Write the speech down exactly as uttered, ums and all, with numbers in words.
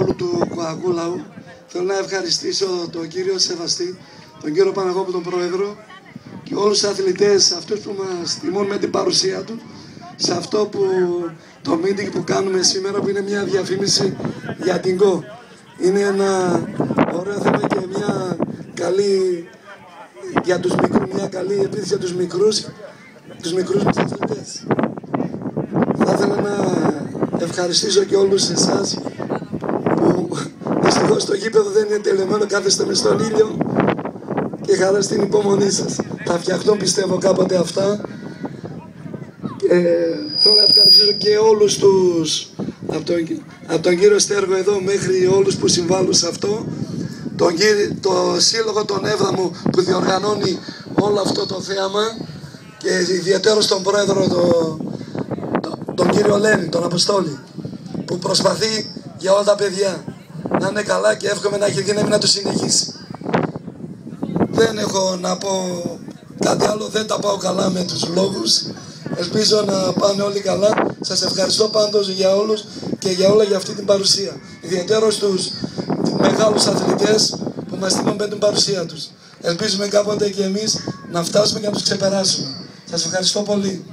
του Κοακού Λαού. Θέλω να ευχαριστήσω τον κύριο Σεβαστή, τον κύριο Παναγόπουλο, τον Πρόεδρο, και όλους τους αθλητές, αυτούς που μας τιμούν με την παρουσία του σε αυτό που το meeting που κάνουμε σήμερα, που είναι μια διαφήμιση για την ΚΟ. Είναι ένα ωραίο θέμα και μια καλή για τους μικρούς, μια καλή επίθεση για τους μικρούς, τους μικρούς μας αθλητές. Θα ήθελα να ευχαριστήσω και όλους εσάς που δυστυχώς το γήπεδο δεν είναι τελειωμένο, κάθεστε μες στον ήλιο και χαρά στην υπομονή σας. Θα φτιαχτούν, πιστεύω, κάποτε αυτά. Και θέλω να ευχαριστήσω και όλους τους, από τον, από τον κύριο Στέργο εδώ μέχρι όλους που συμβάλλουν σε αυτό, τον κύριο, το σύλλογο των Εύδαμου που διοργανώνει όλο αυτό το θέαμα και ιδιαίτερα στον πρόεδρο το, το, τον κύριο Λένη, τον Αποστόλη, που προσπαθεί για όλα τα παιδιά να είναι καλά και εύχομαι να έχει δύναμη να το συνεχίσει. Δεν έχω να πω κάτι άλλο, δεν τα πάω καλά με τους λόγους. Ελπίζω να πάνε όλοι καλά. Σας ευχαριστώ πάντως για όλους και για όλα για αυτή την παρουσία. Ιδιαίτερα στους μεγάλους αθλητές που μας τιμούν με την παρουσία τους. Ελπίζουμε κάποτε και εμείς να φτάσουμε και να τους ξεπεράσουμε. Σας ευχαριστώ πολύ.